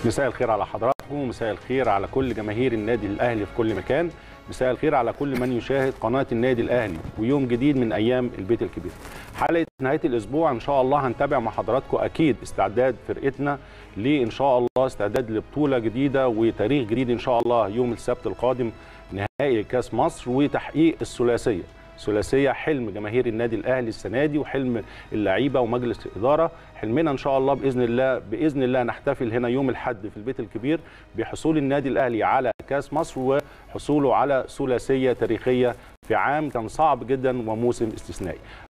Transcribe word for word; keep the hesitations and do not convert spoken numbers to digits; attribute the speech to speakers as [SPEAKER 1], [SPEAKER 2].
[SPEAKER 1] مساء الخير على حضراتكم، مساء الخير على كل جماهير النادي الاهلي في كل مكان، مساء الخير على كل من يشاهد قناه النادي الاهلي، ويوم جديد من ايام البيت الكبير. حلقه نهايه الاسبوع ان شاء الله هنتابع مع حضراتكم اكيد استعداد فرقتنا لان شاء الله استعداد لبطوله جديده وتاريخ جديد ان شاء الله يوم السبت القادم، نهائي كاس مصر وتحقيق الثلاثيه. ثلاثيه حلم جماهير النادي الاهلي السنه دي وحلم اللعيبه ومجلس الاداره، حلمنا ان شاء الله باذن الله باذن الله نحتفل هنا يوم الاحد في البيت الكبير بحصول النادي الاهلي على كاس مصر وحصوله على ثلاثيه تاريخيه في عام كان صعب جدا وموسم استثنائي.